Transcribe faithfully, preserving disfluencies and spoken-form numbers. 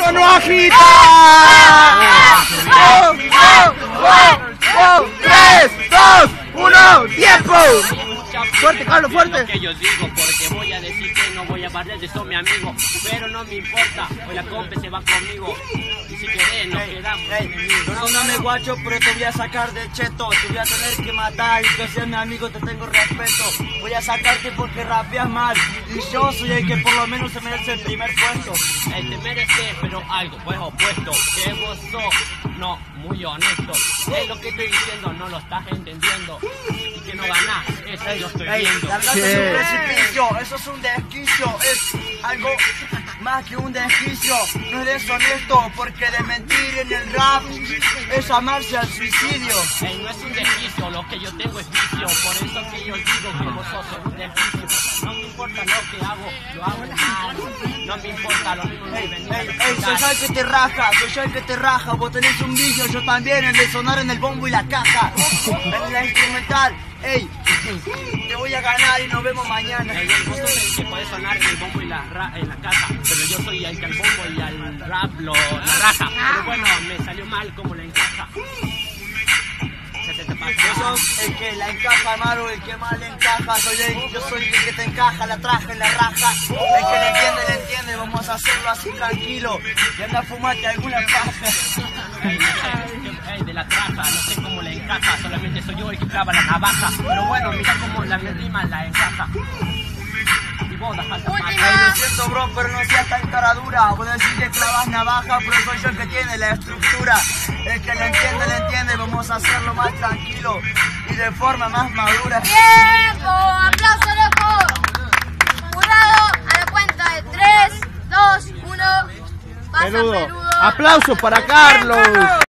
¡Eso no agita! ¡Oh, oh, oh, oh! ¡Tres, dos, uno, tiempo! Fuerte, Carlos, fuerte. Lo que yo digo, porque voy a decir que no voy a barrer de son mi amigo, pero no me importa, hoy la compa se va conmigo. Y si querés nos quedamos. Perdóname guacho, pero te voy a sacar de cheto. Te voy a tener que matar y que seas mi amigo te tengo respeto. Voy a sacarte porque rapeas mal y yo soy el que por lo menos se merece el primer puesto. Eh, te mereces, pero algo pues opuesto, que vos sos, no, muy honesto. Es lo que estoy diciendo, no lo estás entendiendo. Y que no ganás, eso yo estoy Ey, viendo. largarte es un precipicio, eso es un desquicio, es algo más que un desquicio. No eres honesto, porque de mentir en el rap es amarse al suicidio. Ey, no es un desquicio, lo que yo tengo es vicio, por eso que yo digo que vos sos un desquicio. No me importa lo que hago, lo hago mal. No me importa lo mismo que venir. Ey, ey, soy yo el que te raja, soy yo el que te raja. Vos tenés un vicio, yo también, el de sonar en el bombo y la caja. En la instrumental, ey, te voy a ganar y nos vemos mañana. Ey, vos sos el que puede sonar en el bombo y la, ra en la caja, pero yo soy el que al bombo y al rap lo la raja. Pero bueno, me salió mal como la encaja. Yo soy el que la encaja, Maru, el que más le encaja. Soy el, yo soy el que te encaja, la traje en la raja. El que le entiende, le entiende. Vamos a hacerlo así tranquilo y anda a fumarte alguna paja. Ey, ey, de la traja, no sé cómo le encaja, solamente soy yo el que clava la navaja. Pero bueno, mira cómo la mi rima la encaja. Y vos la falta más. Ay, lo siento, bro, pero no seas tan cara dura. Vos decís que clavas navaja, pero soy yo el que tiene la estructura. El que le entiende, le entiende. Vamos a hacerlo más tranquilo y de forma más madura. ¡Tiempo! ¡Aplauso, loco! Jurado, a la cuenta de tres, dos, uno. Pasa, Peludo. Peludo. Aplausos para Carlos.